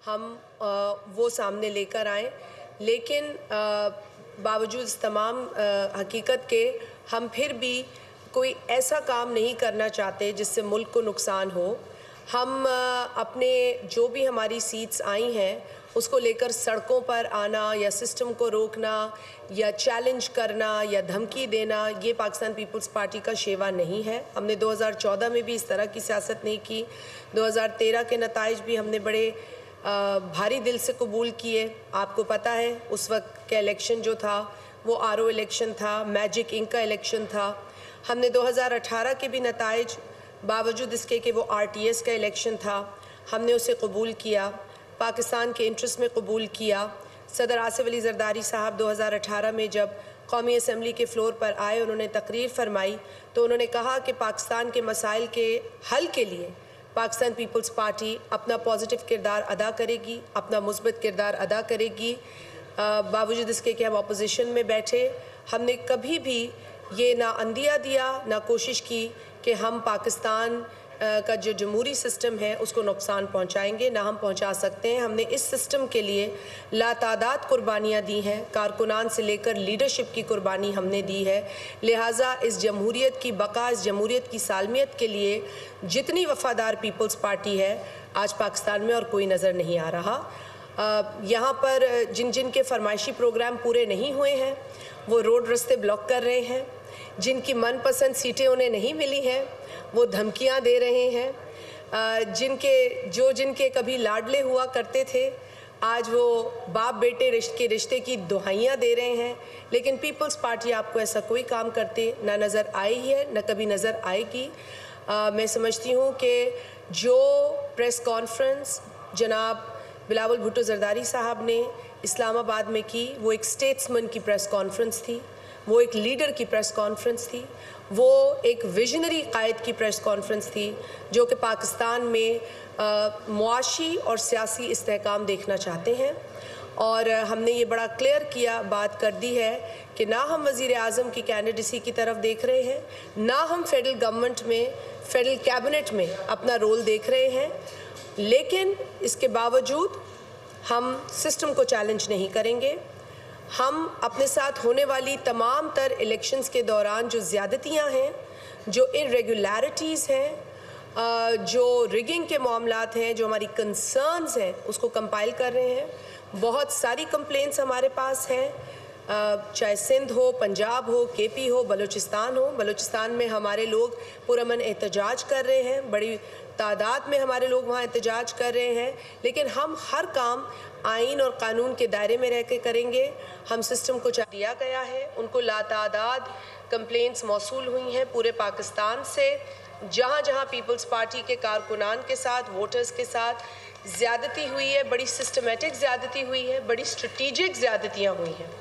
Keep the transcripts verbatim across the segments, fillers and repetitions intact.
ہم وہ سامنے لے کر آئیں، لیکن باوجود اس تمام حقیقت کے ہم پھر بھی کوئی ایسا کام نہیں کرنا چاہتے جس سے ملک کو نقصان ہو۔ ہم اپنے جو بھی ہماری سیٹس آئی ہیں اس کو لے کر سڑکوں پر آنا یا سسٹم کو روکنا یا چیلنج کرنا یا دھمکی دینا، یہ پاکستان پیپلز پارٹی کا شیوا نہیں ہے۔ ہم نے دو ہزار چودہ میں بھی اس طرح کی سیاست نہیں کی، دو ہزار تیرہ کے نتائج بھی ہم نے بڑے بھاری دل سے قبول کیے۔ آپ کو پتہ ہے اس وقت کا الیکشن جو تھا وہ آر او الیکشن تھا، میجک انک کا الیکشن تھا۔ ہم نے دو ہزار اٹھارہ کے بھی نتائج باوجود اس کے کہ وہ آر ٹی ایس کا الیکشن تھا، ہم نے اسے قبول کیا، پاکستان کے انٹرسٹ میں قبول کیا۔ صدر آصف علی زرداری صاحب دو ہزار اٹھارہ میں جب قومی اسمبلی کے فلور پر آئے، انہوں نے تقریر فرمائی تو انہوں نے کہا کہ پاکستان کے مسائل کے حل کے لیے پاکستان پیپلز پارٹی اپنا پازیٹیو کردار ادا کرے گی، اپنا مثبت کردار ادا کرے گی۔ باوجود اس کے کہ ہم اپوزیشن میں بیٹھے، ہم نے کبھی بھی یہ نہ اندیہ دیا نہ کوشش کی کہ ہم پاکستان کا جو جمہوری سسٹم ہے اس کو نقصان پہنچائیں گے، نہ ہم پہنچا سکتے ہیں۔ ہم نے اس سسٹم کے لیے لاتعداد قربانیاں دی ہیں، کارکنان سے لے کر لیڈرشپ کی قربانی ہم نے دی ہے، لہٰذا اس جمہوریت کی بقا، اس جمہوریت کی سالمیت کے لیے جتنی وفادار پیپلز پارٹی ہے آج پاکستان میں اور کوئی نظر نہیں آ رہا۔ یہاں پر جن جن کے فرمائشی پروگرام پورے نہیں ہوئے ہیں وہ روڈ رستے بلاک کر رہے ہیں، جن کی من پسند سیٹیں انہیں نہیں ملی ہیں وہ دھمکیاں دے رہے ہیں، جن کے جو جن کے کبھی لاڈلے ہوا کرتے تھے آج وہ باپ بیٹے رشتے کے رشتے کی دہائیاں دے رہے ہیں، لیکن پیپلز پارٹی آپ کو ایسا کوئی کام کرتے نہ نظر آئی ہے نہ کبھی نظر آئے گی۔ میں سمجھتی ہوں کہ جو پریس کانفرنس جناب بلاول بھٹو زرداری صاحب نے اسلام آباد میں کی وہ ایک اسٹیٹسمن کی پریس کانفرنس تھی، وہ ایک لیڈر کی پریس کانفرنس تھی، وہ ایک ویژنری قائد کی پریس کانفرنس تھی جو کہ پاکستان میں معاشی اور سیاسی استحکام دیکھنا چاہتے ہیں، اور ہم نے یہ بڑا کلیئر کیا بات کر دی ہے کہ نہ ہم وزیر اعظم کی کینڈیڈیسی کی طرف دیکھ رہے ہیں، نہ ہم فیڈرل گورنمنٹ میں فیڈرل کیبنٹ میں اپنا رول دیکھ رہے ہیں، لیکن اس کے باوجود ہم سسٹم کو چیلنج نہیں کریں گے۔ ہم اپنے ساتھ ہونے والی تمام تر الیکشنز کے دوران جو زیادتیاں ہیں، جو irregularities ہیں، جو ریگنگ کے معاملات ہیں، جو ہماری کنسرنز ہیں اس کو کمپائل کر رہے ہیں۔ بہت ساری کمپلینٹس ہمارے پاس ہیں، چاہے سندھ ہو، پنجاب ہو، کے پی ہو، بلوچستان ہو۔ بلوچستان میں ہمارے لوگ پرامن احتجاج کر رہے ہیں، بڑی تعداد میں ہمارے لوگ وہاں احتجاج کر رہے ہیں، لیکن ہم ہر کام آئین اور قانون کے دائرے میں رہ کے کریں گے۔ ہم سسٹم کو دیا گیا ہے، ان کو لاتعداد کمپلینٹس موصول ہوئی ہیں پورے پاکستان سے، جہاں جہاں پیپلز پارٹی کے کارکنان کے ساتھ، ووٹرز کے ساتھ زیادتی ہوئی ہے، بڑی سسٹمیٹک زیادتی ہوئی ہے، بڑی اسٹریٹیجک زیادتیاں ہوئی ہیں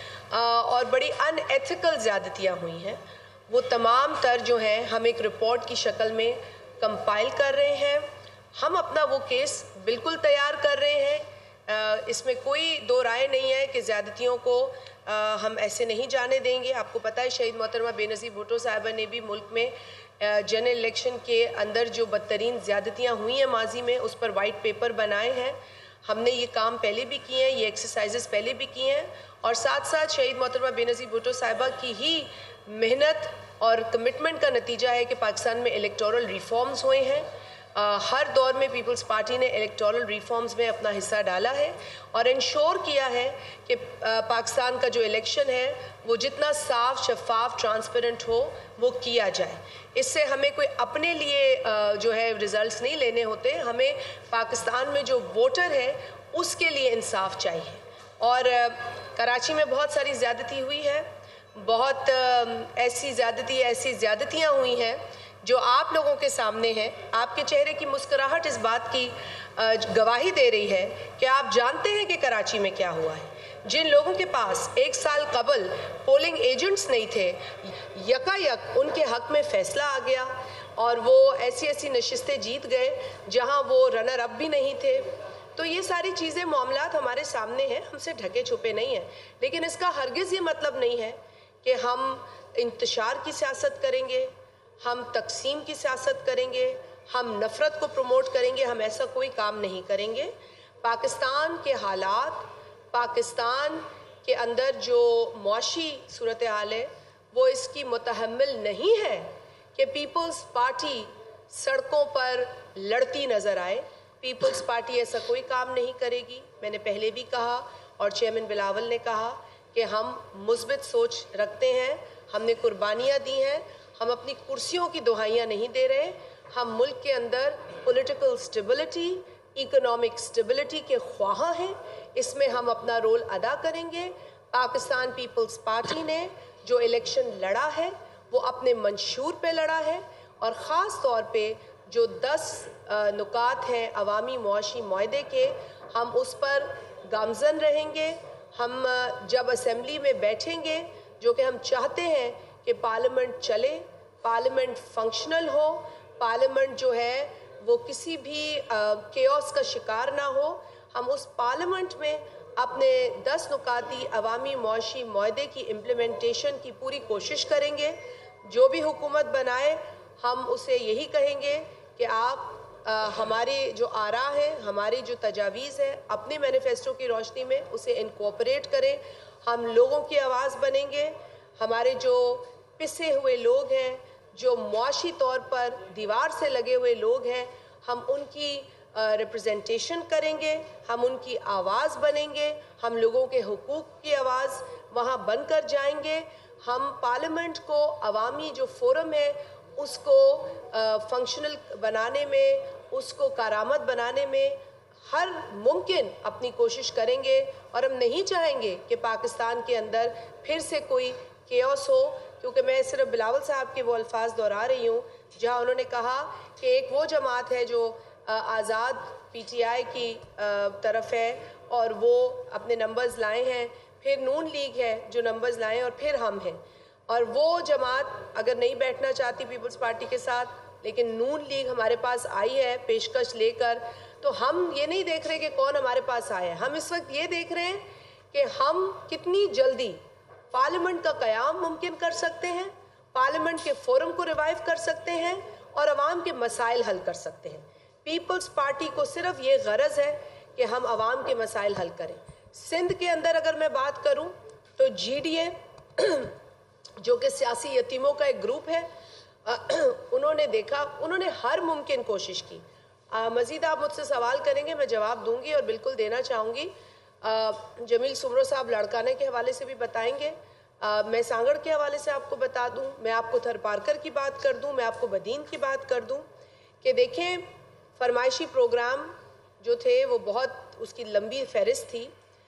اور بڑی ان ایتھیکل زیادتیاں ہوئی ہیں، وہ تمام تر جو ہیں ہم ایک رپورٹ کی شکل میں کمپائل کر رہے ہیں۔ ہم اپنا وہ کیس بالکل تیار کر رہے ہیں، اس میں کوئی دو رائے نہیں ہے کہ زیادتیوں کو ہم ایسے نہیں جانے دیں گے۔ آپ کو پتہ ہے شہید محترمہ بے نظیر بھٹو صاحبہ نے بھی ملک میں جنرل الیکشن کے اندر جو بدترین زیادتیاں ہوئی ہیں ماضی میں اس پر وائٹ پیپر بنائے ہیں۔ ہم نے یہ کام پہلے بھی کیے ہیں، یہ ایکسرسائزز پہلے بھی کیے ہیں، اور ساتھ ساتھ شہید محترمہ بے نظیر بھٹو صاحبہ کی ہی محنت اور کمٹمنٹ کا نتیجہ ہے کہ پاکستان میں الیکٹورل ریفارمز ہوئے ہیں۔ ہر دور میں پیپلز پارٹی نے الیکٹورل ریفارمز میں اپنا حصہ ڈالا ہے اور انشور کیا ہے کہ پاکستان کا جو الیکشن ہے وہ جتنا صاف، شفاف، ٹرانسپیرنٹ ہو وہ کیا جائے۔ اس سے ہمیں کوئی اپنے لیے جو ہے ریزلٹس نہیں لینے ہوتے، ہمیں پاکستان میں جو ووٹر ہے اس کے لیے انصاف چاہیے۔ اور کراچی میں بہت ساری زیادتی ہوئی ہے، بہت ایسی زیادتی ایسی زیادتیاں ہوئی ہیں جو آپ لوگوں کے سامنے ہیں۔ آپ کے چہرے کی مسکراہٹ اس بات کی گواہی دے رہی ہے کہ آپ جانتے ہیں کہ کراچی میں کیا ہوا ہے۔ جن لوگوں کے پاس ایک سال قبل پولنگ ایجنٹس نہیں تھے، یکا یک ان کے حق میں فیصلہ آ گیا اور وہ ایسی ایسی نشستیں جیت گئے جہاں وہ رنر اپ بھی نہیں تھے۔ تو یہ ساری چیزیں، معاملات ہمارے سامنے ہیں، ہم سے ڈھکے چھپے نہیں ہیں، لیکن اس کا ہرگز یہ مطلب نہیں ہے کہ ہم انتشار کی سیاست کریں گے، ہم تقسیم کی سیاست کریں گے، ہم نفرت کو پروموٹ کریں گے۔ ہم ایسا کوئی کام نہیں کریں گے۔ پاکستان کے حالات، پاکستان کے اندر جو معاشی صورتحال ہے وہ اس کی متحمل نہیں ہے کہ پیپلز پارٹی سڑکوں پر لڑتی نظر آئے۔ پیپلز پارٹی ایسا کوئی کام نہیں کرے گی۔ میں نے پہلے بھی کہا اور چیئرمین بلاول نے کہا کہ ہم مثبت سوچ رکھتے ہیں، ہم نے قربانیاں دی ہیں، ہم اپنی کرسیوں کی دہائیاں نہیں دے رہے، ہم ملک کے اندر پولیٹیکل سٹیبلٹی، اکنامک سٹیبلٹی کے خواہاں ہیں، اس میں ہم اپنا رول ادا کریں گے۔ پاکستان پیپلز پارٹی نے جو الیکشن لڑا ہے وہ اپنے منشور پہ لڑا ہے، اور خاص طور پہ جو دس نکات ہیں عوامی معاشی معاہدے کے، ہم اس پر گامزن رہیں گے۔ ہم جب اسمبلی میں بیٹھیں گے، جو کہ ہم چاہتے ہیں کہ پارلیمنٹ چلے، پارلیمنٹ فنکشنل ہو، پارلیمنٹ جو ہے وہ کسی بھی کیوس کا شکار نہ ہو، ہم اس پارلیمنٹ میں اپنے دس نکاتی عوامی معاشی معاہدے کی امپلیمنٹیشن کی پوری کوشش کریں گے۔ جو بھی حکومت بنائے ہم اسے یہی کہیں گے کہ آپ ہمارے جو آراء ہیں، ہماری جو تجاویز ہیں، اپنے مینیفیسٹو کی روشنی میں اسے انکورپوریٹ کریں۔ ہم لوگوں کی آواز بنیں گے، ہمارے جو پسے ہوئے لوگ ہیں، جو معاشی طور پر دیوار سے لگے ہوئے لوگ ہیں، ہم ان کی ریپرزنٹیشن کریں گے، ہم ان کی آواز بنیں گے، ہم لوگوں کے حقوق کی آواز وہاں بن کر جائیں گے۔ ہم پارلیمنٹ کو عوامی جو فورم ہے اس کو فنکشنل بنانے میں، اس کو کارآمد بنانے میں ہر ممکن اپنی کوشش کریں گے، اور ہم نہیں چاہیں گے کہ پاکستان کے اندر پھر سے کوئی کیوس ہو، کیونکہ میں صرف بلاول صاحب کے وہ الفاظ دہرا رہی ہوں جہاں انہوں نے کہا کہ ایک وہ جماعت ہے جو آزاد پی ٹی آئی کی طرف ہے اور وہ اپنے نمبرز لائے ہیں، پھر نون لیگ ہے جو نمبرز لائے ہیں، اور پھر ہم ہیں، اور وہ جماعت اگر نہیں بیٹھنا چاہتی پیپلز پارٹی کے ساتھ، لیکن نون لیگ ہمارے پاس آئی ہے پیشکش لے کر، تو ہم یہ نہیں دیکھ رہے کہ کون ہمارے پاس آیا ہے، ہم اس وقت یہ دیکھ رہے ہیں کہ ہم کتنی جلدی پارلیمنٹ کا قیام ممکن کر سکتے ہیں، پارلیمنٹ کے فورم کو ریوائیو کر سکتے ہیں، اور عوام کے مسائل حل کر سکتے ہیں۔ پیپلز پارٹی کو صرف یہ غرض ہے کہ ہم عوام کے مسائل حل کریں۔ سندھ کے اندر اگر میں بات کروں تو جی ڈی اے جو کہ سیاسی یتیموں کا ایک گروپ ہے، انہوں نے دیکھا، انہوں نے ہر ممکن کوشش کی۔ مزید آپ مجھ سے سوال کریں گے، میں جواب دوں گی اور بالکل دینا چاہوں گی۔ جمیل سمرو صاحب لڑکانے کے حوالے سے بھی بتائیں گے، میں سانگڑ کے حوالے سے آپ کو بتا دوں، میں آپ کو تھر پارکر کی بات کر دوں، میں آپ کو بدین کی بات کر دوں کہ دیکھیں فرمائشی پروگرام جو تھے وہ بہت اس کی لمبی فہرست تھی۔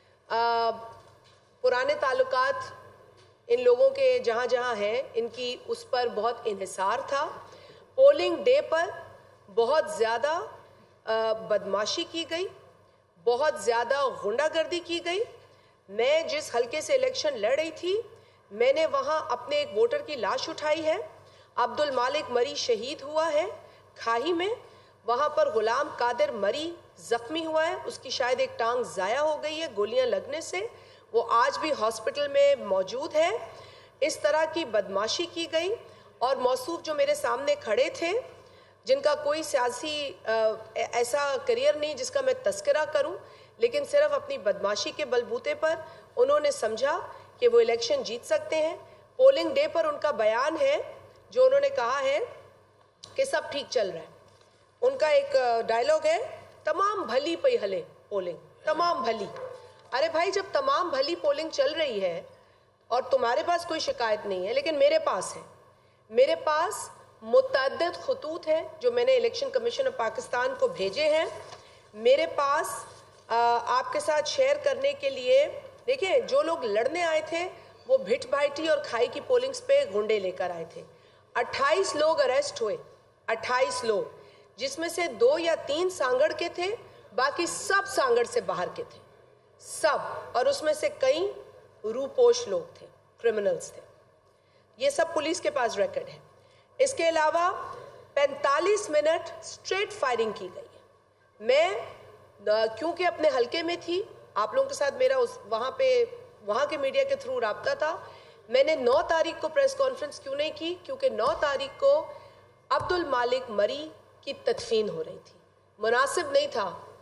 پرانے تعلقات ان لوگوں کے جہاں جہاں ہیں ان کی اس پر بہت انحصار تھا۔ پولنگ ڈے پر بہت زیادہ بدماشی کی گئی، بہت زیادہ غنڈہ گردی کی گئی۔ میں جس حلقے سے الیکشن لڑ رہی تھی، میں نے وہاں اپنے ایک ووٹر کی لاش اٹھائی ہے۔ عبد المالک مری شہید ہوا ہے کھاہی میں، وہاں پر غلام قادر مری زخمی ہوا ہے، اس کی شاید ایک ٹانگ ضائع ہو گئی ہے گولیاں لگنے سے، وہ آج بھی ہاسپٹل میں موجود ہے۔ اس طرح کی بدماشی کی گئی، اور موصوف جو میرے سامنے کھڑے تھے جن کا کوئی سیاسی ایسا کریئر نہیں جس کا میں تذکرہ کروں، لیکن صرف اپنی بدماشی کے بلبوتے پر انہوں نے سمجھا کہ وہ الیکشن جیت سکتے ہیں۔ پولنگ ڈے پر ان کا بیان ہے جو انہوں نے کہا ہے کہ سب ٹھیک چل رہا ہے۔ ان کا ایک ڈائلاگ ہے، تمام بھلی پئی ہلے پولنگ، تمام بھلی۔ ارے بھائی، جب تمام بھلی پولنگ چل رہی ہے اور تمہارے پاس کوئی شکایت نہیں ہے، لیکن میرے پاس ہے، میرے پاس متعدد خطوط ہیں جو میں نے الیکشن کمیشن آف پاکستان کو بھیجے ہیں، میرے پاس آپ کے ساتھ شیئر کرنے کے لیے۔ دیکھیں، جو لوگ لڑنے آئے تھے وہ بھٹ بھائٹی اور کھائی کی پولنگز پہ گھنڈے لے کر آئے تھے۔ اٹھائیس لوگ اریسٹ ہوئے، اٹھائیس لوگ، جس میں سے دو یا تین سانگڑ کے تھے، باقی سب سانگڑ سے باہر کے تھے، سب، اور اس میں سے کئی روپوش لوگ تھے، کرمنلز تھے۔ یہ سب پولیس کے پاس ریکارڈ ہے۔ اس کے علاوہ پینتالیس منٹ سٹریٹ فائرنگ کی گئی ہے۔ میں کیونکہ اپنے حلقے میں تھی، آپ لوگوں کے ساتھ میرا اس وہاں پہ وہاں کے میڈیا کے تھرو رابطہ تھا، میں نے نو تاریخ کو پریس کانفرنس کیوں نہیں کی؟ کیونکہ نو تاریخ کو عبد المالک مری کی تدفین ہو رہی تھی، مناسب نہیں تھا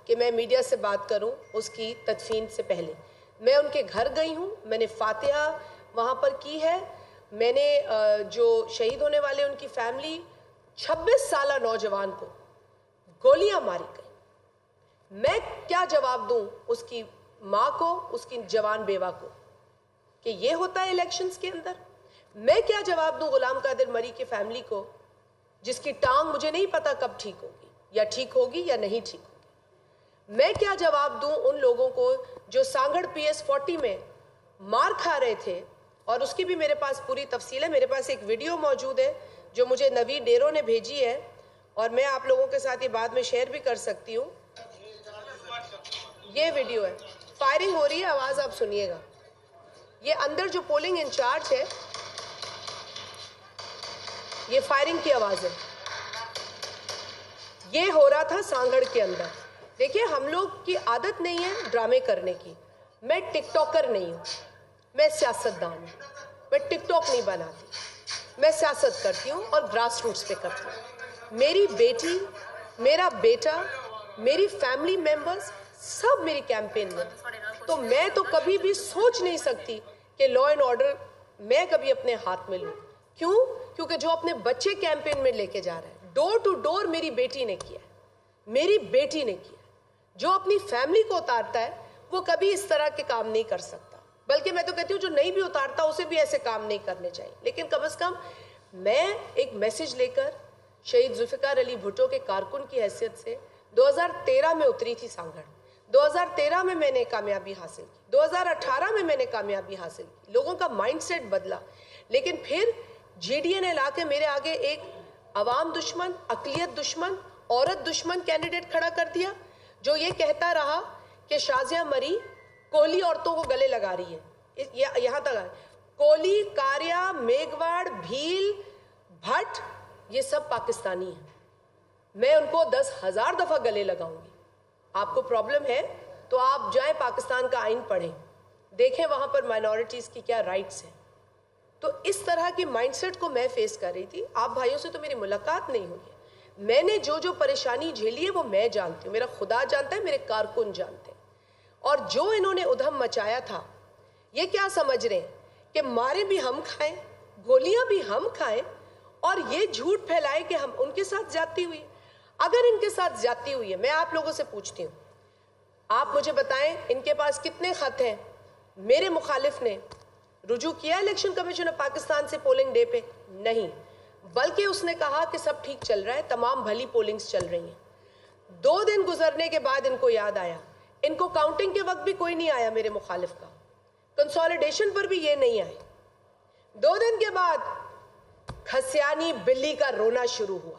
کہ میں میڈیا سے بات کروں اس کی تدفین سے پہلے. میں ان کے گھر گئی ہوں, میں نے فاتحہ وہاں پر کی ہے. میں نے جو شہید ہونے والے ان کی فیملی, چھبیس سالہ نوجوان کو گولیاں ماری گئی. میں کیا جواب دوں اس کی ماں کو, اس کی جوان بیوہ کو, کہ یہ ہوتا ہے الیکشنز کے اندر؟ میں کیا جواب دوں غلام قادر مری کی فیملی کو, جس کی ٹانگ مجھے نہیں پتا کب ٹھیک ہوگی, یا ٹھیک ہوگی یا نہیں ٹھیک ہوگی؟ میں کیا جواب دوں ان لوگوں کو جو سانگھڑ پی ایس فورٹی میں مار کھا رہے تھے؟ اور اس کی بھی میرے پاس پوری تفصیل ہے. میرے پاس ایک ویڈیو موجود ہے جو مجھے نوید ڈیرو نے بھیجی ہے, اور میں آپ لوگوں کے ساتھ یہ بعد میں شیئر بھی کر سکتی ہوں. یہ ویڈیو ہے, فائرنگ ہو رہی ہے, آواز آپ سنیے گا. یہ اندر جو پولنگ انچارج ہے, یہ فائرنگ کی آواز ہے. یہ ہو رہا تھا سانگھڑ کے اندر. دیکھیں, ہم لوگ کی عادت نہیں ہے ڈرامے کرنے کی. میں ٹک ٹاکر نہیں ہوں, میں سیاستدان ہوں. میں ٹک ٹاک نہیں بناتی, میں سیاست کرتی ہوں اور گراس روٹس پہ کرتی ہوں. میری بیٹی, میرا بیٹا, میری فیملی ممبرز سب میری کیمپین میں. تو میں تو کبھی بھی سوچ نہیں سکتی کہ لا اینڈ آرڈر میں کبھی اپنے ہاتھ میں لوں. کیوں؟ کیونکہ جو اپنے بچے کیمپین میں لے کے جا رہے ہیں, ڈور ٹو ڈور میری بیٹی نے کیا ہے, میری بیٹی نے کیا ہے. جو اپنی فیملی کو اتارتا ہے وہ کبھی اس طرح کے کام نہیں کر سکتا. بلکہ میں تو کہتی ہوں جو نہیں بھی اتارتا اسے بھی ایسے کام نہیں کرنے چاہیے. لیکن کم از کم میں ایک میسج لے کر شہید ذوالفقار علی بھٹو کے کارکن کی حیثیت سے دو ہزار تیرہ میں اتری تھی سانگھڑ. دو ہزار تیرہ میں میں نے کامیابی حاصل کی, دو ہزار اٹھارہ میں میں نے کامیابی حاصل کی. لوگوں کا مائنڈ سیٹ بدلا. لیکن پھر جی ڈی اے نے لا کے میرے آگے ایک عوام دشمن, اقلیت دشمن, عورت دشمن کینڈیڈیٹ کھڑا کر دیا, جو یہ کہتا رہا کہ شازیہ مری کولی عورتوں کو گلے لگا رہی ہے. یہاں تک کولی, کاریا, میگواڑ, بھیل, بھٹ, یہ سب پاکستانی ہیں. میں ان کو دس ہزار دفعہ گلے لگاؤں گی. آپ کو پرابلم ہے تو آپ جائیں پاکستان کا آئین پڑھیں, دیکھیں وہاں پر مائنورٹیز کی کیا رائٹس ہیں. تو اس طرح کی مائنڈ سیٹ کو میں فیس کر رہی تھی. آپ بھائیوں سے تو میری ملاقات نہیں ہوئی ہے. میں نے جو جو پریشانی جھیلی ہے وہ میں جانتی ہوں, میرا خدا جانتا ہے, میرے کارکن جانتے ہیں. اور جو انہوں نے ادھم مچایا تھا, یہ کیا سمجھ رہے ہیں کہ مارے بھی ہم کھائیں, گولیاں بھی ہم کھائیں, اور یہ جھوٹ پھیلائے کہ ہم ان کے ساتھ زیادتی ہوئی. اگر ان کے ساتھ زیادتی ہوئی ہے, میں آپ لوگوں سے پوچھتی ہوں, آپ مجھے بتائیں ان کے پاس کتنے خط ہیں؟ میرے مخالف نے رجوع کیا الیکشن کمیشن آف پاکستان سے پولنگ ڈے پہ؟ نہیں, بلکہ اس نے کہا کہ سب ٹھیک چل رہا ہے, تمام بھلی پولنگز چل رہی ہیں. دو دن گزرنے کے بعد ان کو یاد آیا. ان کو کاؤنٹنگ کے وقت بھی کوئی نہیں آیا میرے مخالف کا, کنسولیڈیشن پر بھی یہ نہیں آئے. دو دن کے بعد کھسیانی بلی کا رونا شروع ہوا,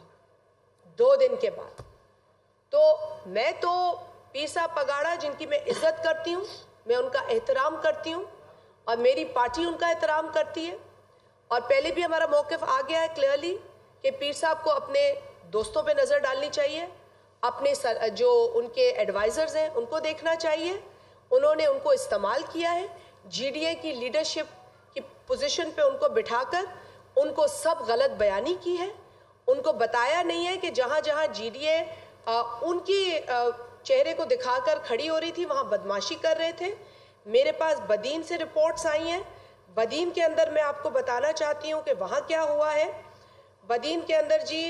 دو دن کے بعد. تو میں تو پیر صاحب پگاڑا, جن کی میں عزت کرتی ہوں, میں ان کا احترام کرتی ہوں, اور میری پارٹی ان کا احترام کرتی ہے, اور پہلے بھی ہمارا موقف آ گیا ہے کلیئرلی کہ پیر صاحب کو اپنے دوستوں پہ نظر ڈالنی چاہیے, اپنے جو ان کے ایڈوائزرز ہیں ان کو دیکھنا چاہیے. انہوں نے ان کو استعمال کیا ہے, جی ڈی اے کی لیڈرشپ کی پوزیشن پہ ان کو بٹھا کر ان کو سب غلط بیانی کی ہے. ان کو بتایا نہیں ہے کہ جہاں جہاں جی ڈی اے ان کی چہرے کو دکھا کر کھڑی ہو رہی تھی وہاں بدماشی کر رہے تھے. میرے پاس بدین سے رپورٹس آئی ہیں. بدین کے اندر میں آپ کو بتانا چاہتی ہوں کہ وہاں کیا ہوا ہے. بدین کے اندر G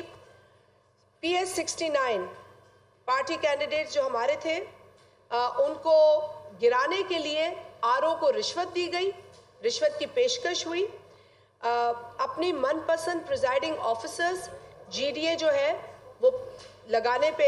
P S sixty nine party candidate جو ہمارے تھے, ان کو گرانے کے لیے آر او کو رشوت دی گئی, رشوت کی پیشکش ہوئی. اپنی من پسند presiding officers G D A جو ہے وہ لگانے پہ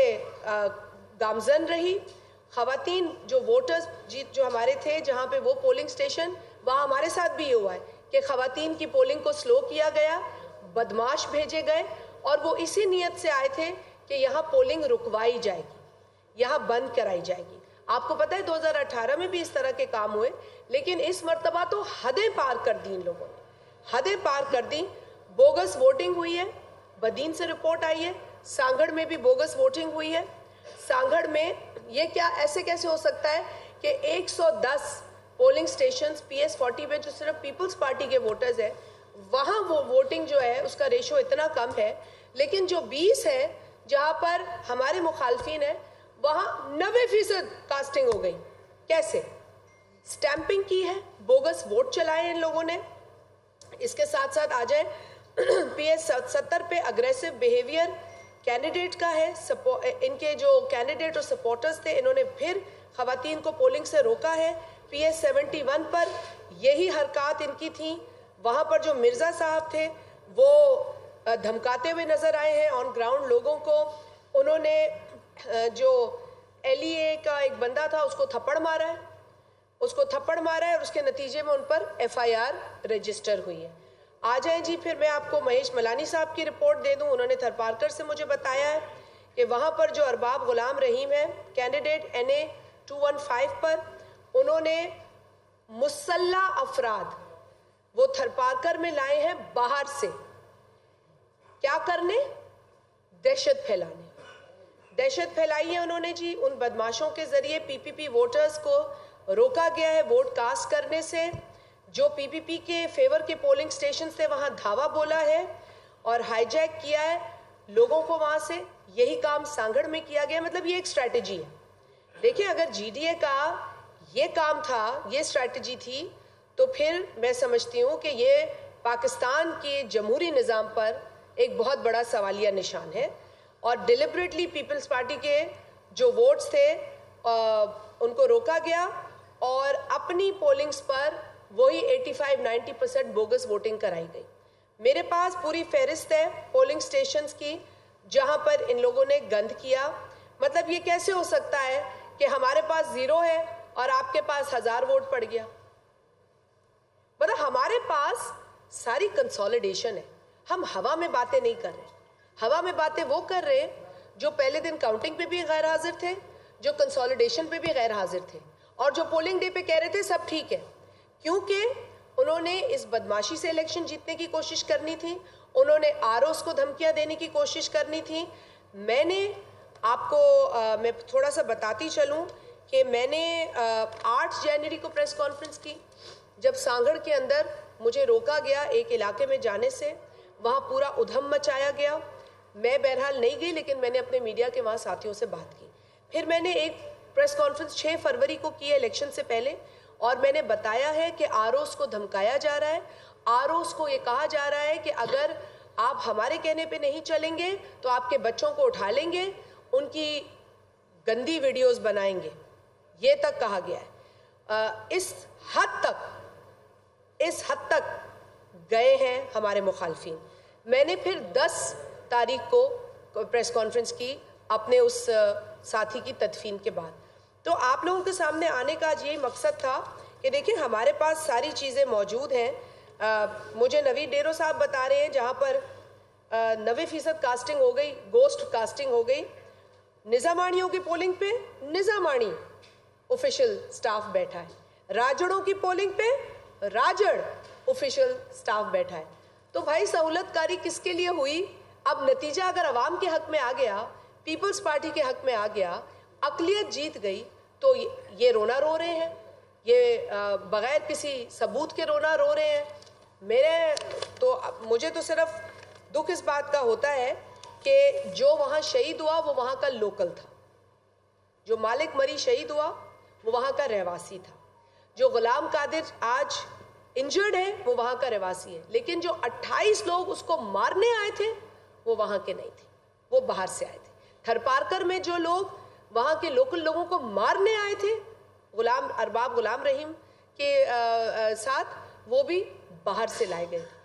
گامزن رہی. خواتین جو ووٹرز جی جو ہمارے تھے جہاں پہ وہ پولنگ سٹیشن, وہاں ہمارے ساتھ بھی یہ ہوا ہے کہ خواتین کی پولنگ کو سلو کیا گیا, بدماش بھیجے گئے, اور وہ اسی نیت سے آئے تھے کہ یہاں پولنگ رکوائی جائے گی, یہاں بند کرائی جائے گی. آپ کو پتہ ہے دو ہزار اٹھارہ میں بھی اس طرح کے کام ہوئے, لیکن اس مرتبہ تو حدیں پار کر دیں ان لوگوں نے, حدیں پار کر دیں. بوگس ووٹنگ ہوئی ہے, بدین سے رپورٹ آئی ہے. سانگھڑ میں بھی بوگس ووٹنگ ہوئی ہے. سانگھڑ میں یہ کیا ایسے کیسے ہو سکتا ہے کہ ایک سو دس polling stations P S forty میں جو صرف پیپلز پارٹی کے ووٹرز ہیں, وہاں وہ ووٹنگ جو ہے اس کا ریشو اتنا کم ہے, لیکن جو بیس ہے جہاں پر ہمارے مخالفین ہیں وہاں نوے فیصد کاسٹنگ ہو گئی. کیسے؟ سٹیمپنگ کی ہے, بوگس ووٹ چلائے ہیں ان لوگوں نے. اس کے ساتھ ساتھ آ جائیں پی ایس ستر پہ اگریسو بیہیویئر کینڈیڈیٹ کا ہے. ان کے جو کینڈیڈیٹ اور سپورٹرز تھے انہوں نے پھر خواتین کو پولنگ سے روکا ہے. پی ایس سیونٹی ون پر یہی حرکات ان کی تھیں. وہاں پر جو مرزا صاحب تھے وہ دھمکاتے ہوئے نظر آئے ہیں آن گراؤنڈ لوگوں کو. انہوں نے جو ایل ای اے کا ایک بندہ تھا اس کو تھپڑ مارا ہے اس کو تھپڑ مارا ہے اور اس کے نتیجے میں ان پر ایف آئی آر رجسٹر ہوئی ہے. آ جائیں جی, پھر میں آپ کو مہیش ملانی صاحب کی رپورٹ دے دوں. انہوں نے تھرپارکر سے مجھے بتایا ہے کہ وہاں پر جو ارباب غلام رحیم ہے candidate N A two one five پر, انہوں نے مسلح افراد وہ تھرپارکر میں لائے ہیں باہر سے. کیا کرنے؟ دہشت پھیلانے. دہشت پھیلائی ہے انہوں نے جی. ان بدماشوں کے ذریعے پی پی پی ووٹرز کو روکا گیا ہے ووٹ کاسٹ کرنے سے. جو پی پی پی کے فیور کے پولنگ سٹیشن سے وہاں دھاوا بولا ہے اور ہائی جیک کیا ہے لوگوں کو وہاں سے. یہی کام سانگڑ میں کیا گیا. مطلب یہ ایک سٹریٹجی ہے. دیکھیں اگر جی ڈی اے کا یہ کام تھا, یہ سٹریٹجی تھی, تو پھر میں سمجھتی ہوں کہ یہ پاکستان کے جمہوری نظام پر ایک بہت بڑا سوالیہ نشان ہے. اور ڈیلیبریٹلی پیپلز پارٹی کے جو ووٹس تھے ان کو روکا گیا اور اپنی پولنگز پر وہی eighty five ninety percent bogus voting کرائی گئی. میرے پاس پوری فہرست ہے پولنگ سٹیشنز کی جہاں پر ان لوگوں نے گند کیا. مطلب یہ کیسے ہو سکتا ہے کہ ہمارے پاس زیرو ہے اور آپ کے پاس ہزار ووٹ پڑ گیا؟ مطلب ہمارے پاس ساری کنسولیڈیشن ہے. ہم ہوا میں باتیں نہیں کر رہے. ہوا میں باتیں وہ کر رہے جو پہلے دن کاؤنٹنگ پہ بھی غیر حاضر تھے, جو کنسولیڈیشن پہ بھی غیر حاضر تھے, اور جو پولنگ ڈے پہ کہہ رہے تھے سب ٹھیک ہے. کیونکہ انہوں نے اس بدماشی سے الیکشن جیتنے کی کوشش کرنی تھی. انہوں نے آر اوز کو دھمکیاں دینے کی کوشش کرنی تھی. میں نے آپ کو میں تھوڑا سا بتاتی چلوں کہ میں نے آٹھ جنوری کو پریس کانفرنس کی جب سانگڑ کے اندر مجھے روکا گیا ایک علاقے میں جانے سے. وہاں پورا ادھم مچایا گیا. میں بہرحال نہیں گئی لیکن میں نے اپنے میڈیا کے وہاں ساتھیوں سے بات کی. پھر میں نے ایک پریس کانفرنس چھ فروری کو کی ہے الیکشن سے پہلے, اور میں نے بتایا ہے کہ آر اوز کو دھمکایا جا رہا ہے. آر اوز کو یہ کہا جا رہا ہے کہ اگر آپ ہمارے کہنے پہ نہیں چلیں گے تو آپ کے بچوں کو اٹھا لیں گے, ان کی گندی ویڈیوز بنائیں گے. یہ تک کہا گیا ہے. اس حد تک اس حد تک گئے ہیں ہمارے مخالفین. میں نے پھر دس تاریخ کو پریس کانفرنس کی اپنے اس ساتھی کی تدفین کے بعد. تو آپ لوگوں کے سامنے آنے کا آج یہی مقصد تھا کہ دیکھیں ہمارے پاس ساری چیزیں موجود ہیں. مجھے نوید ڈیرو صاحب بتا رہے ہیں جہاں پر نوے فیصد کاسٹنگ ہو گئی, گوسٹ کاسٹنگ ہو گئی. نظامانیوں کی پولنگ پہ نظامانی آفیشیل سٹاف بیٹھا ہے, راجڑوں کی پولنگ پہ راجڑ آفیشیل سٹاف بیٹھا ہے. تو بھائی سہولت کاری کس کے لیے ہوئی؟ اب نتیجہ اگر عوام کے حق میں آ گیا, پیپلز پارٹی کے حق میں آ گیا, اقلیت جیت گئی, تو یہ رونا رو رہے ہیں, یہ بغیر کسی ثبوت کے رونا رو رہے ہیں. میرے تو مجھے تو صرف دکھ اس بات کا ہوتا ہے کہ جو وہاں شہید ہوا وہ وہاں کا لوکل تھا, جو مالک مری شہید ہوا وہ وہاں کا رہواسی تھا, جو غلام قادر آج انجرڈ ہے وہ وہاں کا رہواسی ہے, لیکن جو اٹھائیس لوگ اس کو مارنے آئے تھے وہ وہاں کے نہیں تھے, وہ باہر سے آئے تھے. تھرپارکر میں جو لوگ وہاں کے لوکل لوگوں کو مارنے آئے تھے غلام ارباب غلام رحیم کے ساتھ, وہ بھی باہر سے لائے گئے.